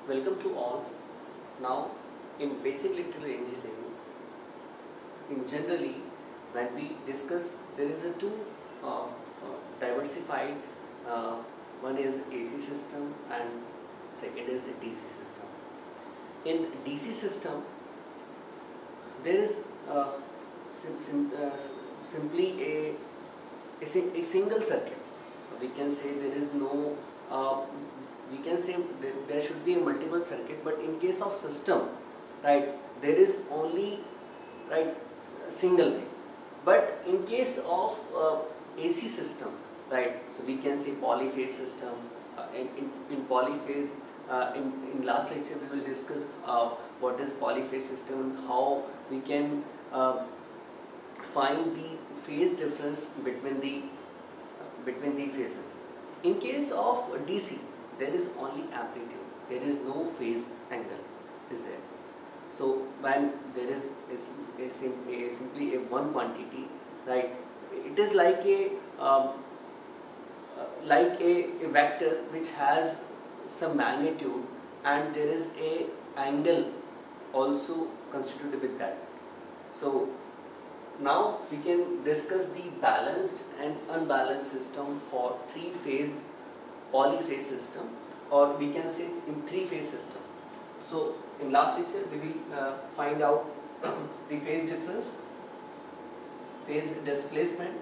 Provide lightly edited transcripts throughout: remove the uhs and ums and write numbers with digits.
Welcome to all. Now, in basic electrical engineering, in generally, when we discuss, there is a two diversified. Uh, one is AC system and second is a DC system. In DC system, there is simply a single circuit. We can say there is no. We can say there should be a multiple circuit, but in case of system, right, there is only right single way. But in case of AC system, right, so we can say polyphase system. In polyphase, in last lecture we will discuss what is polyphase system and how we can find the phase difference between the phases. In case of DC, there is only amplitude. There is no phase angle. Is there? So when there is simply a one quantity, right? It is like a vector which has some magnitude, and there is a angle also constituted with that. So now we can discuss the balanced and unbalanced system for three-phase polyphase system, or we can say in three-phase system. So in last lecture we will find out the phase difference, phase displacement,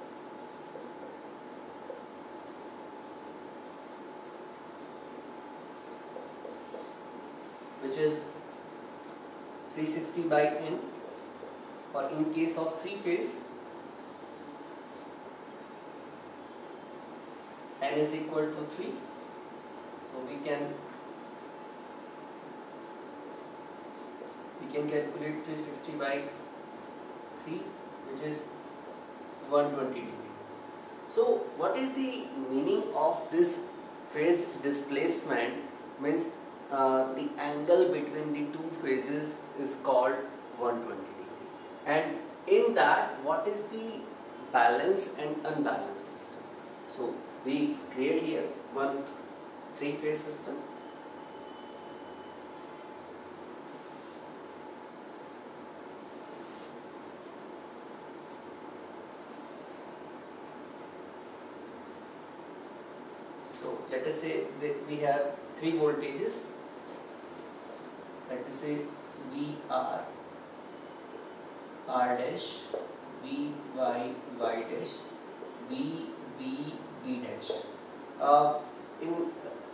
which is 360 by n, or in case of three phase, n is equal to 3. So we can calculate 360 by 3, which is 120 degree. So what is the meaning of this phase displacement? Means the angle between the two phases is called 120 degree. And in that, what is the balanced and unbalanced system? So we create here one three-phase system. So let us say that we have three voltages. Let us say VR, R dash, VY, Y dash, VB, B dash. In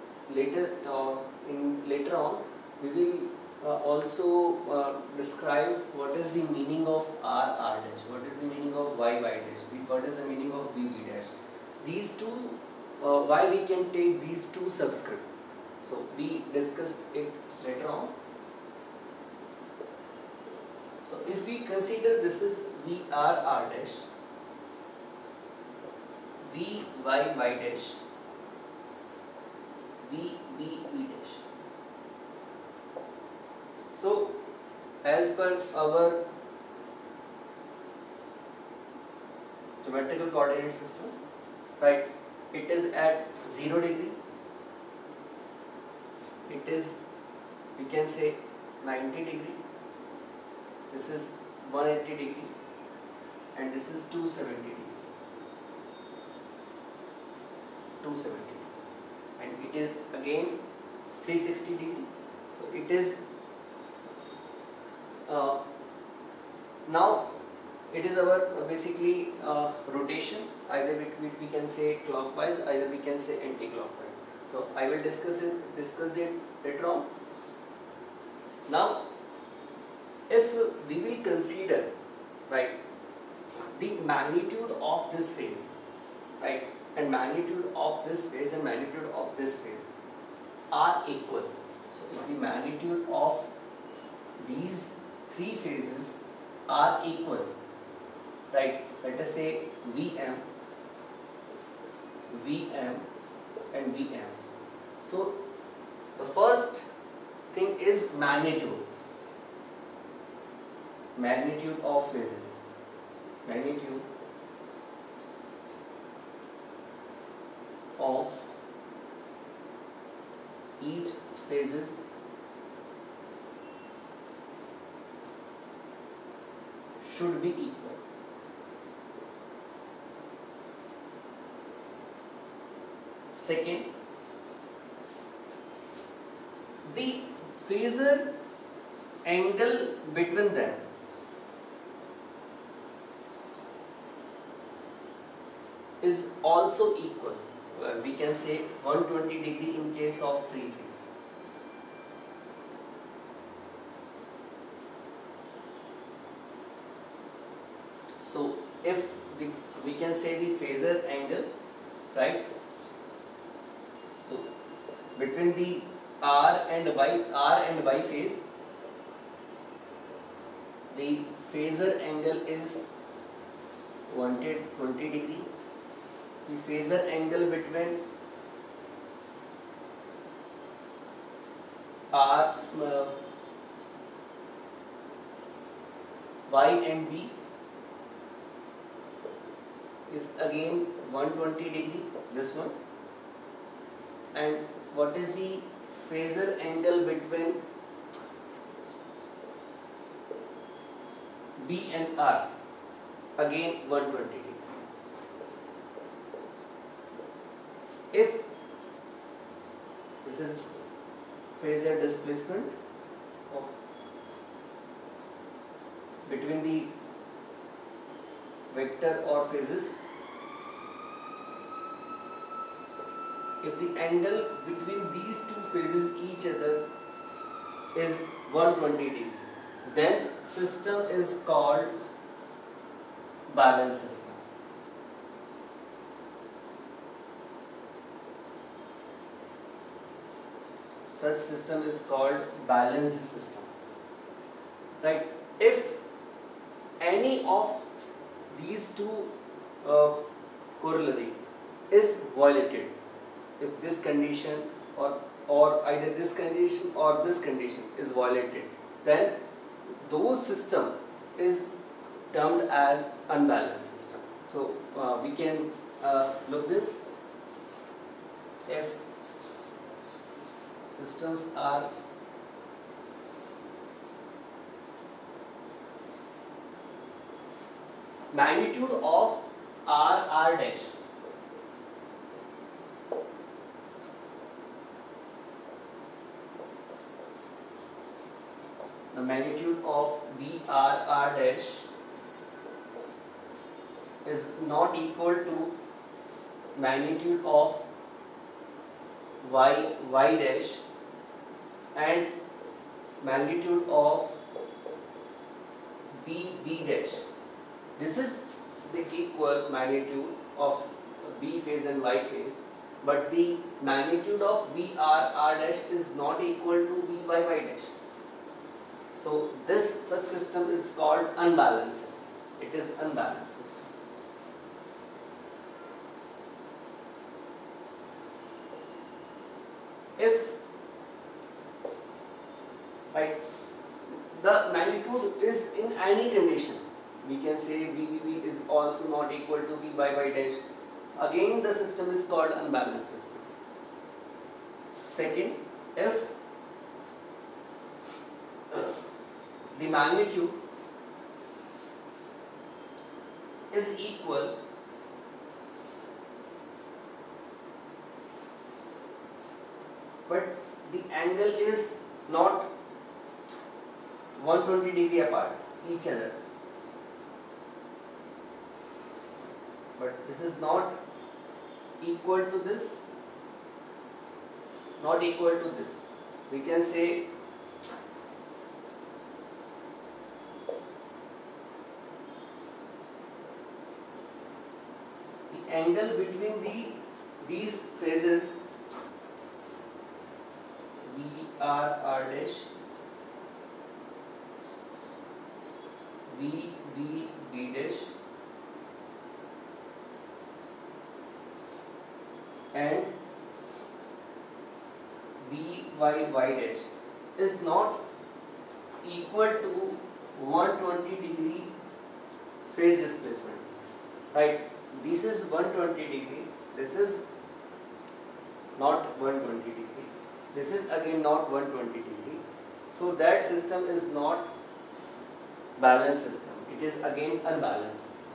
later on, we will also describe what is the meaning of R dash, what is the meaning of Y dash, what is the meaning of VB dash. These two, why we can take these two subscript. So we discussed it later on. So if we consider this is VR dash, VY dash, VB dash. So as per our geometrical coordinate system, right, it is at 0 degree, it is, we can say, 90 degree, this is 180 degree, and this is 270 degree, and it is again 360 degree. So it is now it is our basically rotation. Either we can say clockwise, either we can say anti-clockwise. So I will discuss it later on. Now, if we will consider, right, the magnitude of this phase, right, and magnitude of this phase and magnitude of this phase are equal. So if the magnitude of these three phases are equal, right, let us say VM, and VM. So the first thing is magnitude of phases, magnitude of each phases should be equal. Second, the phasor angle between them is also equal. We can say 120 degree in case of three phase. So if we can say the phasor angle, right? So between the R and Y phase, the phasor angle is 120 degree. The phasor angle between Y and B is again 120 degree, this one. And what is the phasor angle between B and R? Again 120 degree. If this is phasor displacement of between the vector or phases, if the angle between these two phases each other is 120 degree, then system is called balanced system. Such system is called balanced system, right? If any of these two corollary is violated, if this condition or either this condition or this condition is violated, then those system is termed as unbalanced system. So we can look this. If systems are magnitude of R dash the magnitude of VR dash is not equal to magnitude of Y dash and magnitude of B dash. This is the equal magnitude of B phase and Y phase, but the magnitude of VR dash is not equal to VY dash. So such system is called unbalanced system. It is unbalanced system. If the magnitude is in any condition, we can say VV is also not equal to VY dash. Again, the system is called unbalanced system. Second, if the magnitude is equal but the angle is not 120 degree apart each other, but this is not equal to this, not equal to this, we can say the angle between these phases VR dash, B dash and VY dash is not equal to 120 degree phase displacement, right? This is 120 degree, this is not 120 degree. This is again not 120 degree. So that system is not balanced system. It is again unbalanced system.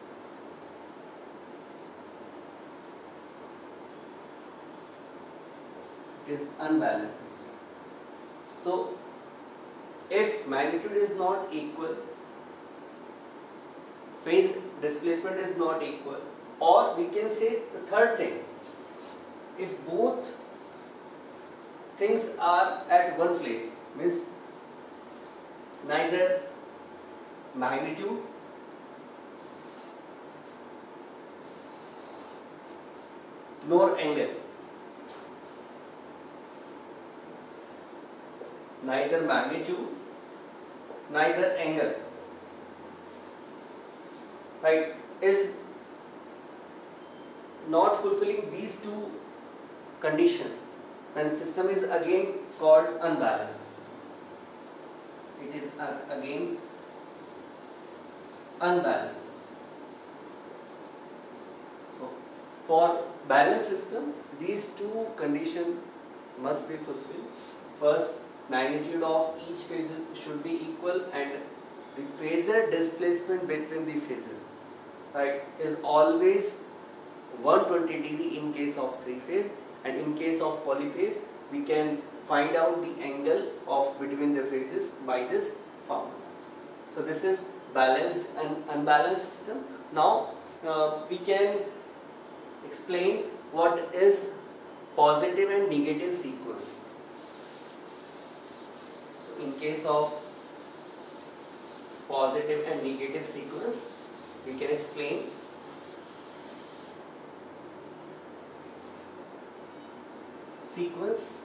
It is unbalanced system. So if magnitude is not equal, phase displacement is not equal, or we can say the third thing, if both things are at one place, means neither magnitude nor angle, neither magnitude, neither angle, right, is not fulfilling these two conditions, then system is again called unbalanced system. It is again unbalanced system. So for balanced system, these two conditions must be fulfilled. First, magnitude of each phase should be equal, and the phasor displacement between the phases, right, is always 120 degree in case of three phase, and in case of polyphase we can find out the angle of between the phases by this formula. So this is balanced and unbalanced system. Now we can explain what is positive and negative sequence. So in case of positive and negative sequence, we can explain sequence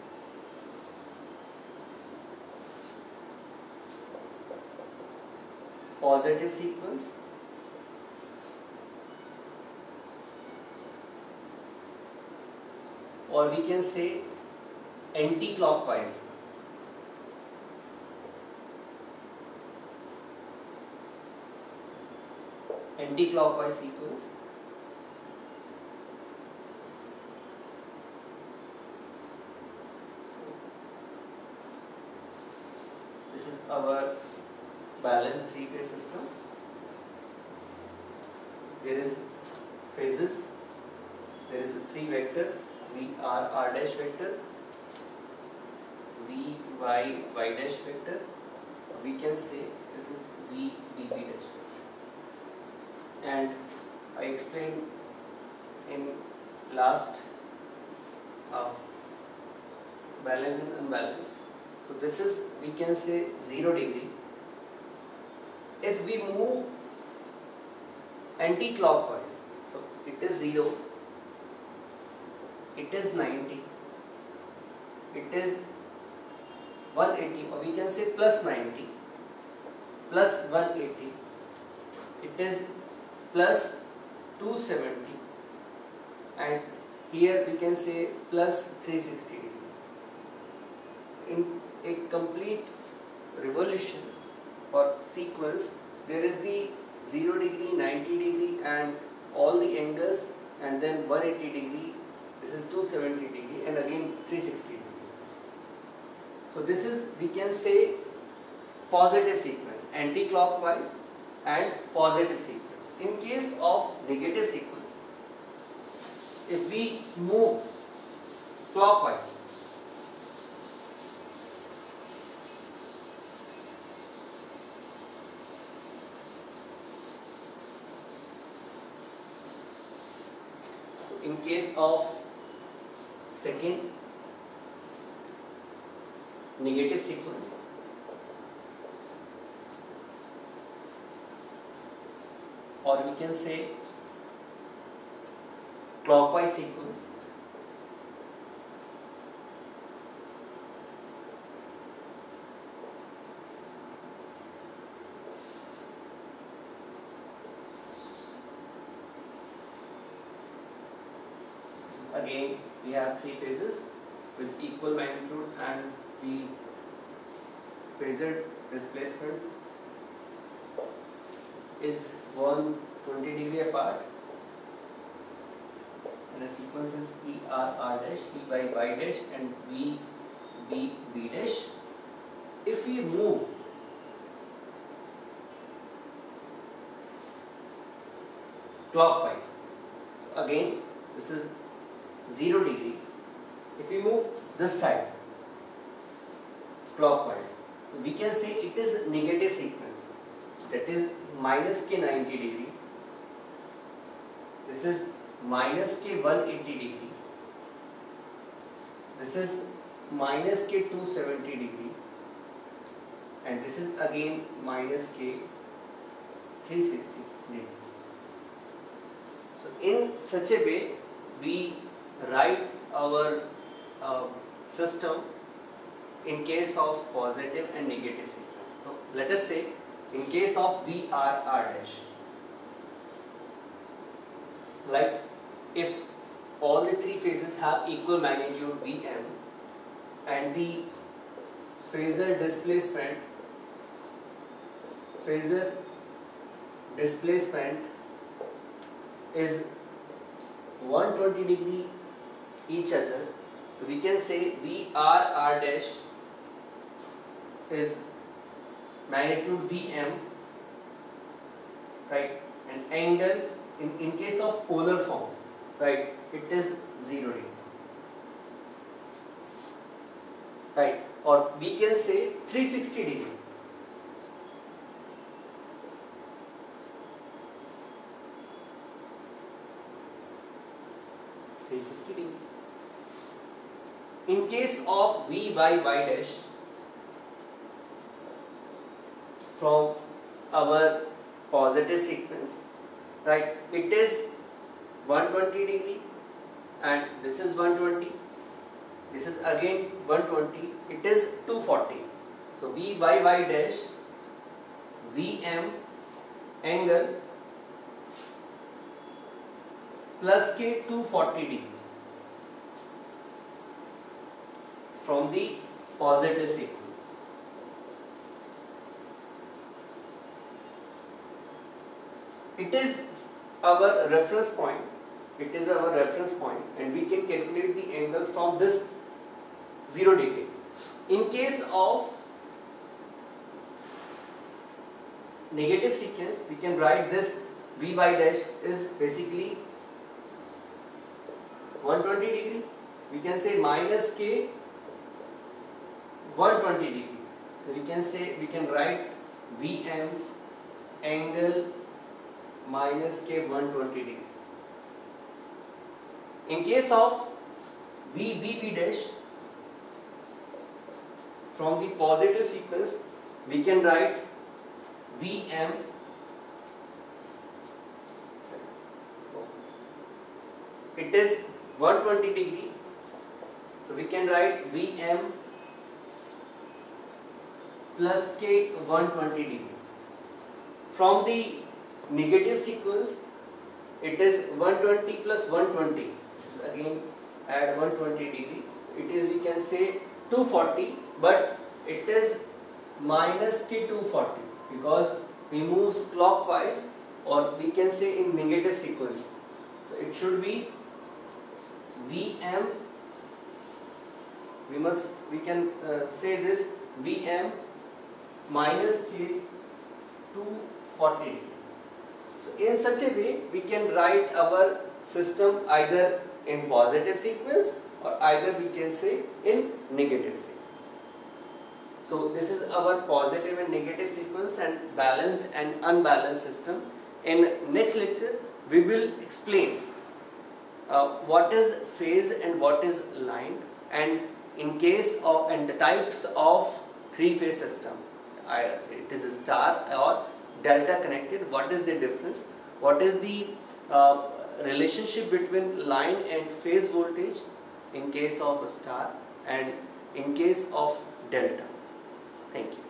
positive sequence or we can say anti-clockwise. Anti-clockwise sequence. So this is our balanced three-phase system. There is phases. There is a three vector, V R R dash vector, V Y Y dash vector. We can say this is V B B dash vector. And I explained in last balance and unbalance. So this is, we can say, 0 degree. If we move anti-clockwise, so it is 0, it is 90, it is 180, or we can say plus 90, plus 180, it is plus 270, and here we can say plus 360 degree. In a complete revolution or sequence, there is the 0 degree, 90 degree and all the angles, and then 180 degree, this is 270 degree, and again 360 degree. So this is, we can say, positive sequence, anti-clockwise and positive sequence. In case of negative sequence, if we move clockwise, so in case of second negative sequence, or we can say clockwise sequence, again we have three phases with equal magnitude, and the phasor displacement is 120 degree apart, and the sequence is V R R dash, V by Y dash, and V B dash. If we move clockwise, so again this is 0 degree. If we move this side clockwise, so we can say it is negative sequence, that is minus k 90 degree, this is minus k 180 degree, this is minus k 270 degree, and this is again minus k 360 degree. So in such a way we write our system in case of positive and negative sequence. So let us say in case of VRR dash, like if all the three phases have equal magnitude Vm and the phasor displacement is 120 degree each other, so we can say VRR dash is magnitude Vm, right, and angle in case of polar form, right, it is 0 degree, right, or we can say 360 degree. In case of V by Y dash, from our positive sequence, right, it is 120 degree, and this is 120, this is again 120, it is 240. So V by Y dash, Vm angle plus k 240 degree from the positive sequence. It is our reference point. It is our reference point, and we can calculate the angle from this 0 degree. In case of negative sequence, we can write this V by dash is basically 120 degree. We can say minus k 120 degree. So we can write Vm angle minus k 120 degree. In case of VB dash, from the positive sequence, we can write Vm it is 120 degree, so we can write Vm plus k 120 degree. From the negative sequence, it is 120 plus 120, this is again add 120 degree, it is, we can say, 240, but it is minus k 240 because we moves clockwise, or we can say in negative sequence, so it should be Vm, we can say this Vm minus k 240 degree. So in such a way we can write our system either in positive sequence or either we can say in negative sequence. So this is our positive and negative sequence and balanced and unbalanced system. In next lecture we will explain what is phase and what is line, and in case of and the types of three-phase system, it is a star or delta connected, what is the difference, what is the relationship between line and phase voltage in case of a star and in case of delta. Thank you.